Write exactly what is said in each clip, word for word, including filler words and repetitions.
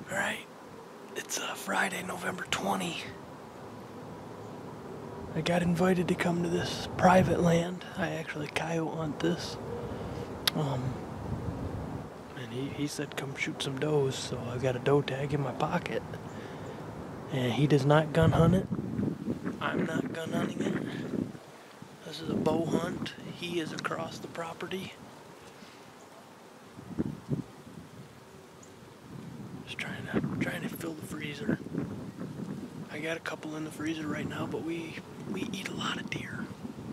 Alright, it's uh, Friday, November twentieth. I got invited to come to this private land. I actually coyote hunt this. Um, and he, he said come shoot some does, so I got a doe tag in my pocket. And he does not gun hunt it. I'm not gun hunting it. This is a bow hunt. He is across the property. Just trying to trying to fill the freezer. I got a couple in the freezer right now, but we we eat a lot of deer.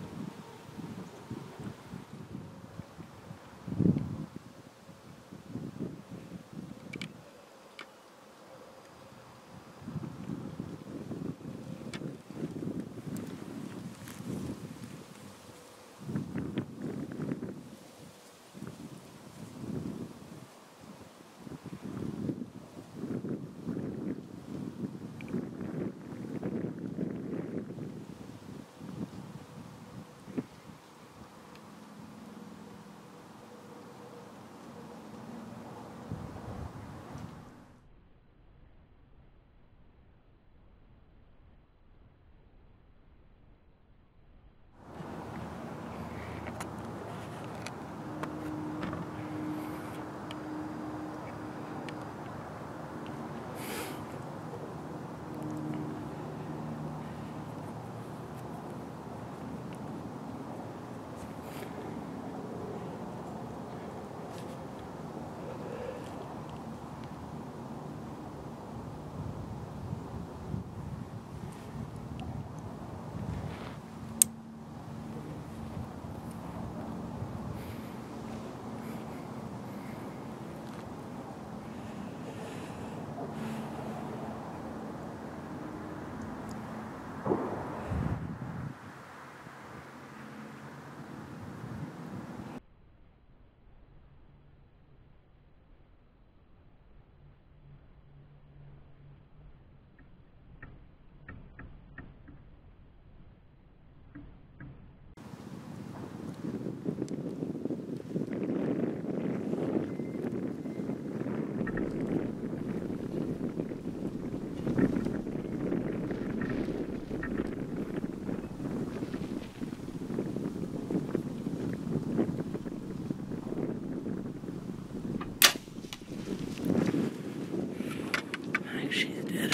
She's dead.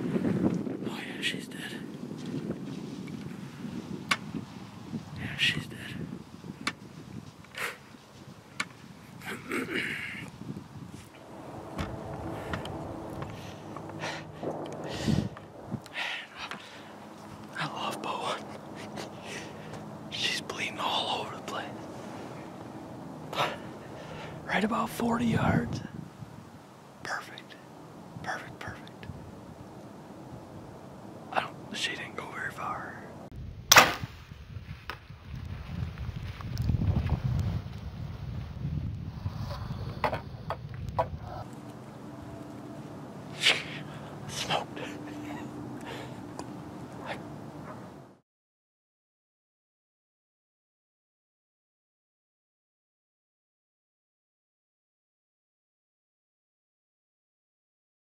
Oh yeah, she's dead. Yeah, she's dead. I love bow hunting. She's bleeding all over the place. Right about forty yards.